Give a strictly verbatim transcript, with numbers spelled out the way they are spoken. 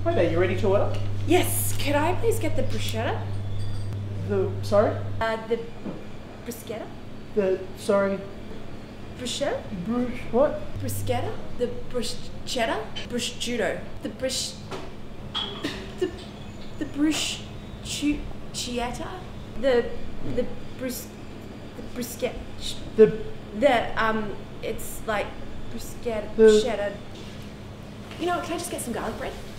Hi there, you ready to order? Yes, could I please get the bruschetta? The, sorry? Uh, the bruschetta? The, sorry, Bruschetta? Bruce, what? Bruschetta? The bruschetta? Prosciutto. The brusch... The... The bruschetta? The... The brus... The bruschetta... The, The, um, it's like bruschetta... The- bruschetta. You know what, can I just get some garlic bread?